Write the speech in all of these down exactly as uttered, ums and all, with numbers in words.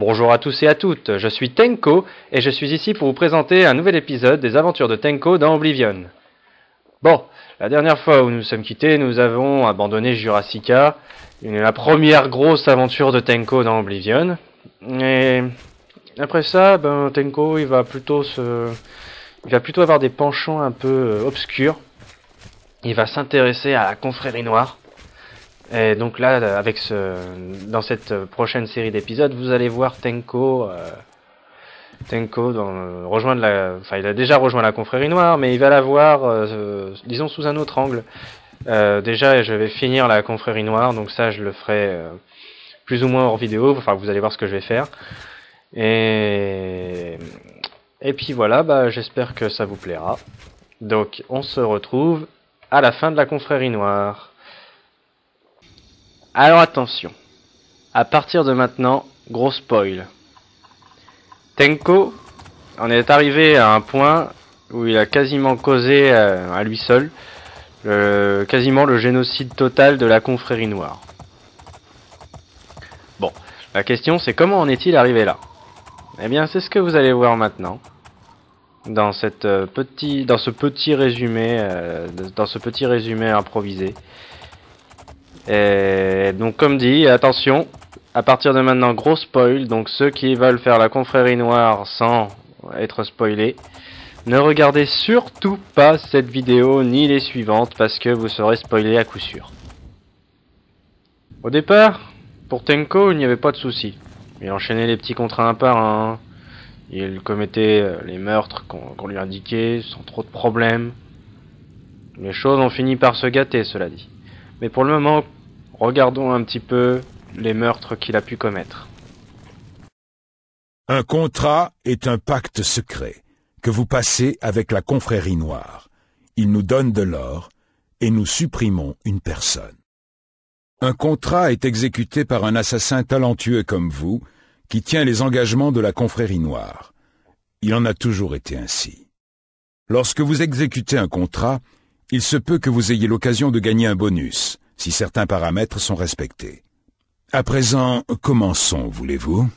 Bonjour à tous et à toutes, je suis Tenko et je suis ici pour vous présenter un nouvel épisode des aventures de Tenko dans Oblivion. Bon, la dernière fois où nous nous sommes quittés, nous avons abandonné Jurassica, une, la première grosse aventure de Tenko dans Oblivion. Et après ça, ben, Tenko il va plutôt se... il va plutôt avoir des penchants un peu obscurs. Il va s'intéresser à la confrérie noire. Et donc là, avec ce, dans cette prochaine série d'épisodes, vous allez voir Tenko, euh, Tenko dans, rejoindre la, enfin il a déjà rejoint la confrérie noire, mais il va la voir, euh, disons sous un autre angle. Euh, déjà, je vais finir la confrérie noire, donc ça je le ferai euh, plus ou moins hors vidéo. Enfin, vous allez voir ce que je vais faire. Et et puis voilà, bah j'espère que ça vous plaira. Donc on se retrouve à la fin de la confrérie noire. Alors attention, à partir de maintenant, gros spoil. Tenko en est arrivé à un point où il a quasiment causé euh, à lui seul euh, quasiment le génocide total de la confrérie noire. Bon, la question c'est comment en est-il arrivé là? Eh bien c'est ce que vous allez voir maintenant, dans, cette, euh, petit, dans ce petit résumé, euh, dans ce petit résumé improvisé. Et donc comme dit, attention, à partir de maintenant gros spoil, donc ceux qui veulent faire la confrérie noire sans être spoilés, ne regardez surtout pas cette vidéo ni les suivantes parce que vous serez spoilés à coup sûr. Au départ, pour Tenko il n'y avait pas de souci, il enchaînait les petits contrats un par un, il commettait les meurtres qu'on qu'on lui indiquait sans trop de problèmes. Les choses ont fini par se gâter, cela dit. Mais pour le moment, regardons un petit peu les meurtres qu'il a pu commettre. Un contrat est un pacte secret que vous passez avec la confrérie noire. Il nous donne de l'or et nous supprimons une personne. Un contrat est exécuté par un assassin talentueux comme vous qui tient les engagements de la confrérie noire. Il en a toujours été ainsi. Lorsque vous exécutez un contrat, il se peut que vous ayez l'occasion de gagner un bonus, si certains paramètres sont respectés. À présent, commençons, voulez-vous?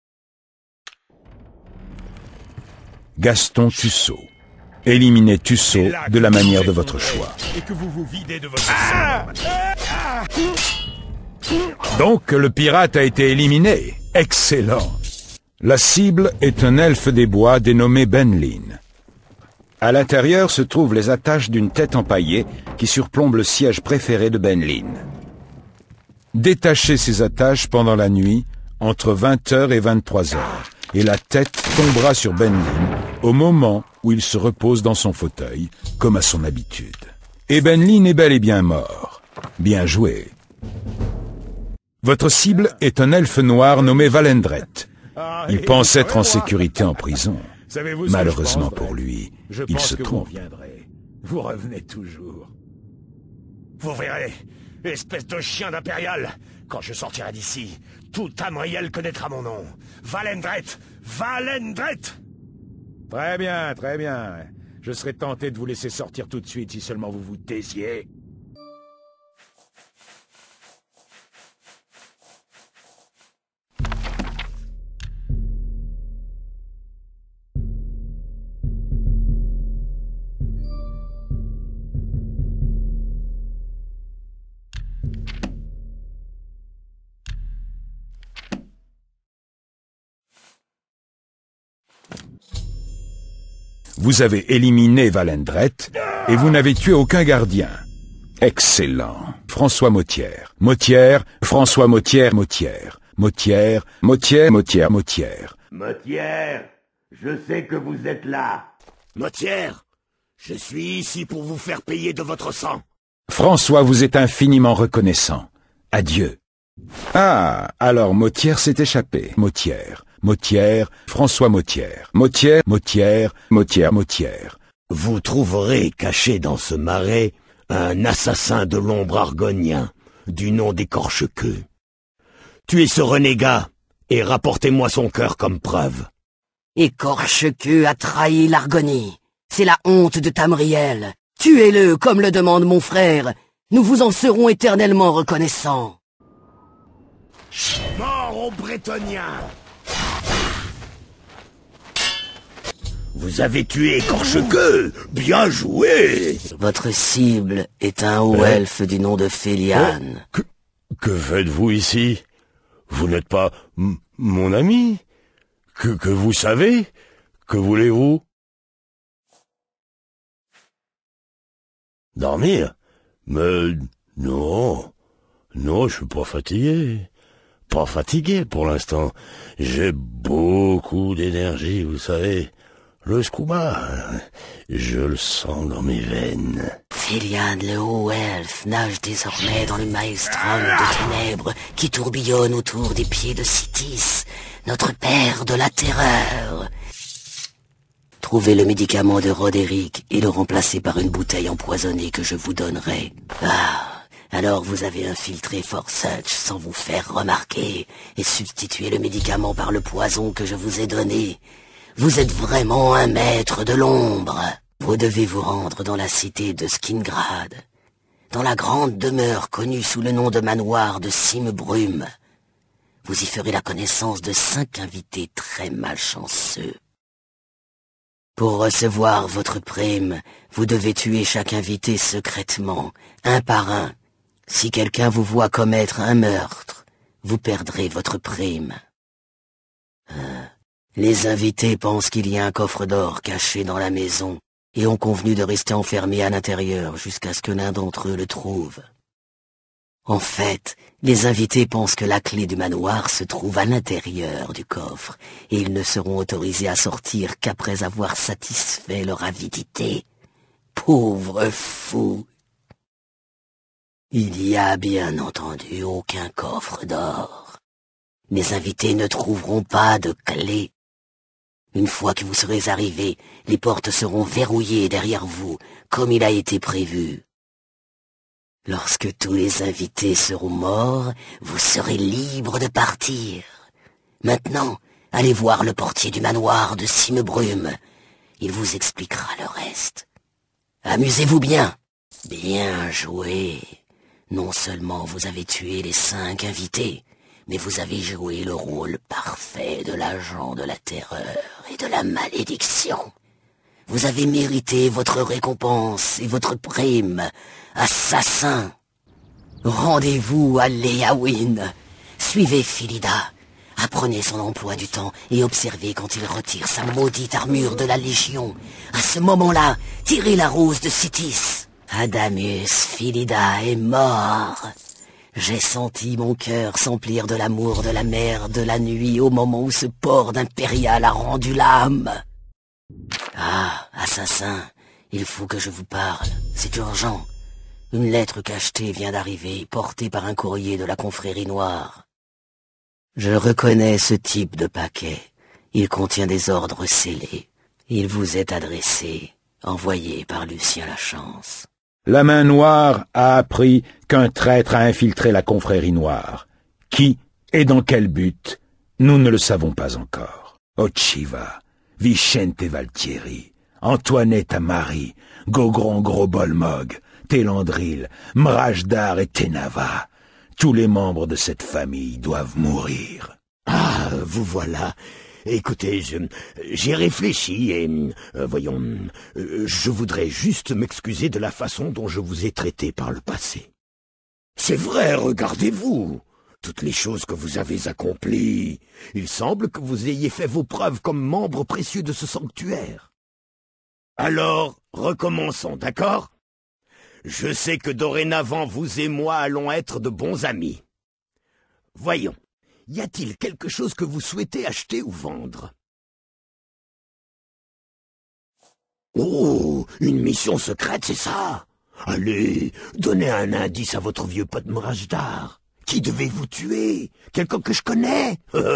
Gaston Tussaud. Éliminez Tussaud de la manière de votre choix. Et que vous vous videz de votre sang. Donc, le pirate a été éliminé. Excellent. La cible est un elfe des bois dénommé Benlin. À l'intérieur se trouvent les attaches d'une tête empaillée qui surplombe le siège préféré de Benlin. Détachez ces attaches pendant la nuit, entre vingt heures et vingt-trois heures, et la tête tombera sur Benlin au moment où il se repose dans son fauteuil, comme à son habitude. Et Benlin est bel et bien mort. Bien joué. Votre cible est un elfe noir nommé Valendret. Il pense être en sécurité en prison. Malheureusement pour lui, il se trompe. Vous revenez toujours. Vous verrez, espèce de chien d'impérial. Quand je sortirai d'ici, tout Tamriel connaîtra mon nom. Valendret! Valendret! Très bien, très bien. Je serais tenté de vous laisser sortir tout de suite si seulement vous vous taisiez. Vous avez éliminé Valendret et vous n'avez tué aucun gardien. Excellent. François Mautière. Mautière, François Mautière, Mautière. Mautière, Mautière, Mautière, Mautière. Mautière, je sais que vous êtes là. Mautière, je suis ici pour vous faire payer de votre sang. François vous est infiniment reconnaissant. Adieu. Ah, alors Mautière s'est échappé. Mautière. Mautière, François Mautière. Mautière, Mautière, Mautière, Mautière. Vous trouverez caché dans ce marais un assassin de l'ombre argonien, du nom d'Écorche-Queue. Tuez ce renégat et rapportez-moi son cœur comme preuve. Écorche-Queue a trahi l'Argonie. C'est la honte de Tamriel. Tuez-le comme le demande mon frère. Nous vous en serons éternellement reconnaissants. Mort aux Brétoniens! Vous avez tué Écorche-Queue. Bien joué. Votre cible est un haut elfe du nom de Félian. Oh, que, que faites-vous ici? Vous n'êtes pas m mon ami? Que, que vous savez? Que voulez-vous? Dormir? Mais non, non, je suis pas fatigué. Pas fatigué pour l'instant. J'ai beaucoup d'énergie, vous savez. Le skouma, je le sens dans mes veines. Félian, le haut elfe, nage désormais dans le maelstrom de ténèbres qui tourbillonne autour des pieds de Citis, notre père de la terreur. Trouvez le médicament de Roderick et le remplacez par une bouteille empoisonnée que je vous donnerai. Ah, alors vous avez infiltré Forsutch sans vous faire remarquer et substitué le médicament par le poison que je vous ai donné. Vous êtes vraiment un maître de l'ombre. Vous devez vous rendre dans la cité de Skingrad, dans la grande demeure connue sous le nom de manoir de Cimebrume. Vous y ferez la connaissance de cinq invités très malchanceux. Pour recevoir votre prime, vous devez tuer chaque invité secrètement, un par un. Si quelqu'un vous voit commettre un meurtre, vous perdrez votre prime. Euh, les invités pensent qu'il y a un coffre d'or caché dans la maison et ont convenu de rester enfermés à l'intérieur jusqu'à ce que l'un d'entre eux le trouve. En fait, les invités pensent que la clé du manoir se trouve à l'intérieur du coffre, et ils ne seront autorisés à sortir qu'après avoir satisfait leur avidité. Pauvres fous! Il y a bien entendu aucun coffre d'or. Les invités ne trouveront pas de clé. Une fois que vous serez arrivés, les portes seront verrouillées derrière vous, comme il a été prévu. Lorsque tous les invités seront morts, vous serez libre de partir. Maintenant, allez voir le portier du manoir de Cimebrume. Il vous expliquera le reste. Amusez-vous bien. Bien joué. Non seulement vous avez tué les cinq invités, mais vous avez joué le rôle parfait de l'agent de la terreur et de la malédiction. Vous avez mérité votre récompense et votre prime, assassin. Rendez-vous à Léawyn. Suivez Philida. Apprenez son emploi du temps et observez quand il retire sa maudite armure de la Légion. À ce moment-là, tirez la rose de Citis. Adamus Philida est mort. J'ai senti mon cœur s'emplir de l'amour de la mère de la nuit au moment où ce port d'impérial a rendu l'âme. Ah, assassin, il faut que je vous parle. C'est urgent. Une lettre cachetée vient d'arriver, portée par un courrier de la confrérie noire. Je reconnais ce type de paquet. Il contient des ordres scellés. Il vous est adressé, envoyé par Lucien Lachance. La main noire a appris qu'un traître a infiltré la confrérie noire. Qui et dans quel but, nous ne le savons pas encore. Ochiva, Vicente Valtieri, Antoinette Amari, Gogron Grosbolmog, Télandril, Mrajdar et Tenava. Tous les membres de cette famille doivent mourir. Ah, vous voilà. Écoutez, je, j'ai réfléchi et, euh, voyons, euh, je voudrais juste m'excuser de la façon dont je vous ai traité par le passé. C'est vrai, regardez-vous. Toutes les choses que vous avez accomplies. Il semble que vous ayez fait vos preuves comme membre précieux de ce sanctuaire. Alors, recommençons, d'accord ? Je sais que dorénavant, vous et moi allons être de bons amis. Voyons, y a-t-il quelque chose que vous souhaitez acheter ou vendre ? Oh, une mission secrète, c'est ça ? Allez, donnez un indice à votre vieux pote Mrajdar. Qui devait vous tuer ? Quelqu'un que je connais ?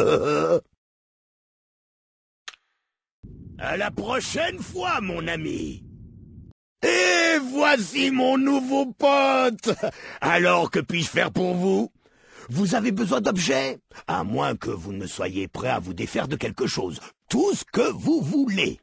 À la prochaine fois, mon ami. Et voici mon nouveau pote. Alors, que puis-je faire pour vous ? Vous avez besoin d'objets ? À moins que vous ne soyez prêt à vous défaire de quelque chose. Tout ce que vous voulez.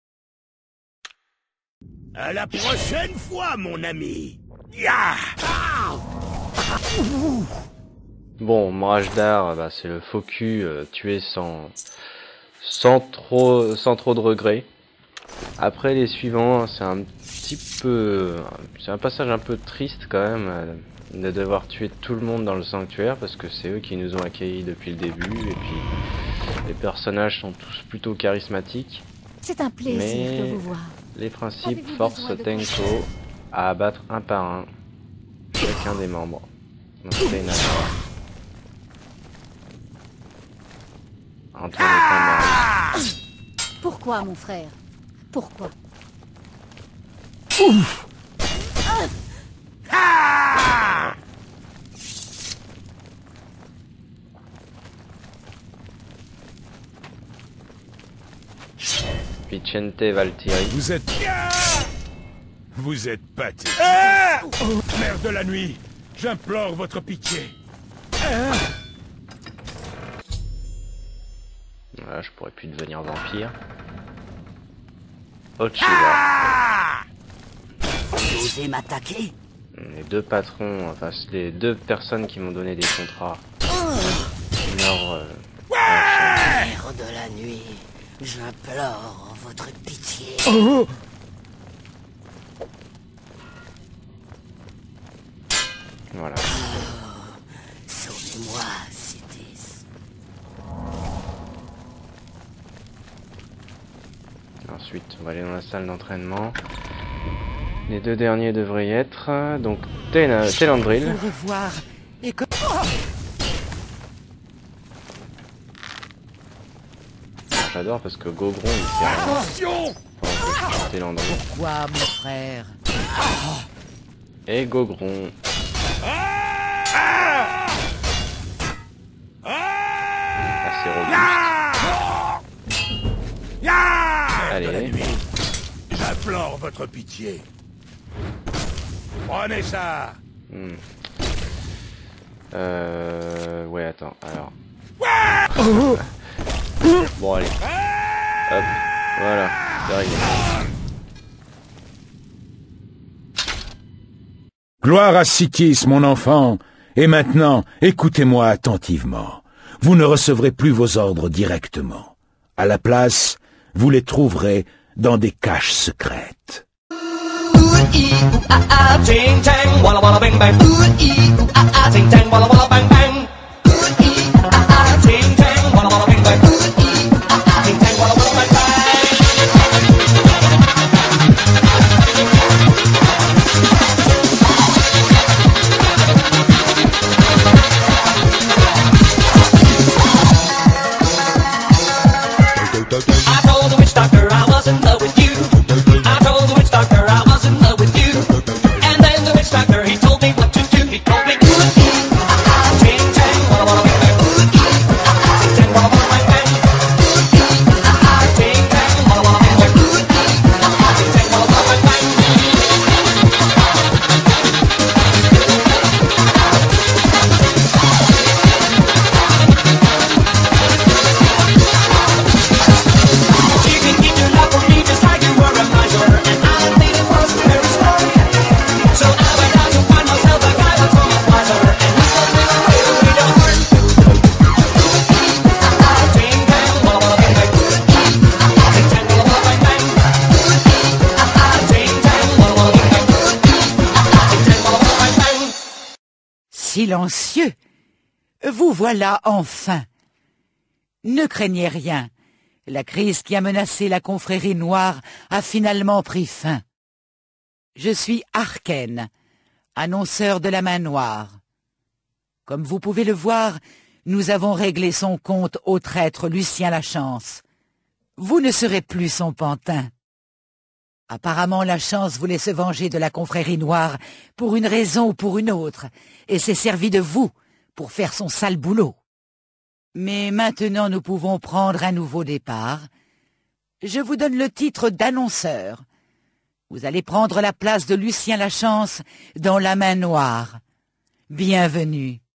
À la prochaine fois, mon ami. Ya! Ah! Bon, Mrajdar, bah, c'est le faux cul euh, tué sans, sans, trop, sans trop de regrets. Après les suivants, c'est un petit peu... C'est un passage un peu triste quand même, euh, de devoir tuer tout le monde dans le sanctuaire, parce que c'est eux qui nous ont accueillis depuis le début, et puis les personnages sont tous plutôt charismatiques. C'est un plaisir Mais de vous voir. les principes Avez-vous forcent besoin de Tenko à abattre un par un chacun des membres. Donc c'est une affaire. Entre les combats. Pourquoi, mon frère? Pourquoi? Vicente Valtieri. Vous êtes... Vous êtes pathétique. Ah oh, mère de la nuit, j'implore votre pitié. Ah Voilà, je pourrais plus devenir vampire. Ochiwa. ah Vous osez m'attaquer? Les deux patrons, enfin c'est les deux personnes qui m'ont donné des contrats. Leur, euh, Mère de la nuit, j'implore votre pitié. oh. Voilà. Sauvez-moi, Cétis. Ensuite, on va aller dans la salle d'entraînement. Les deux derniers devraient y être. Donc, Telandril. Vous revoir et que... J'adore parce que Gogron il fait rien. Attention. Enfin, Telandril. Quoi, mon frère? Et Gogron. Assez robuste. Mère de la Allez. nuit, j'implore votre pitié. Prenez ça. Hmm. Euh... Ouais, attends, alors... Bon, allez. Hop, voilà, c'est réglé. Gloire à Sikis, mon enfant. Et maintenant, écoutez-moi attentivement. Vous ne recevrez plus vos ordres directement. À la place, vous les trouverez dans des caches secrètes. I told the witch doctor I was in love with you. I told the witch doctor I was in love with you. And then the witch doctor he told me what to do. He told me ting tang, walla walla bang bang. Ting tang, walla walla bang bang. Ting tang, walla walla bang bang. Ting tang, walla walla bang bang. You can keep your love for me just like you were a miser, and I don't think it was very strong. So I went out to find myself a guy that's from a miser, and he told me the way to read a heart. Ting tang, walla walla bang bang. Ting tang, walla walla bang bang. Ting tang, walla walla bang bang. Ting tang, walla walla bang bang. Silencieux! Vous voilà enfin! Ne craignez rien. La crise qui a menacé la confrérie noire a finalement pris fin. Je suis Arken, annonceur de la main noire. Comme vous pouvez le voir, nous avons réglé son compte au traître Lucien Lachance. Vous ne serez plus son pantin. Apparemment, Lachance voulait se venger de la confrérie noire pour une raison ou pour une autre, et s'est servi de vous pour faire son sale boulot. Mais maintenant nous pouvons prendre un nouveau départ. Je vous donne le titre d'annonceur. Vous allez prendre la place de Lucien Lachance dans la main noire. Bienvenue.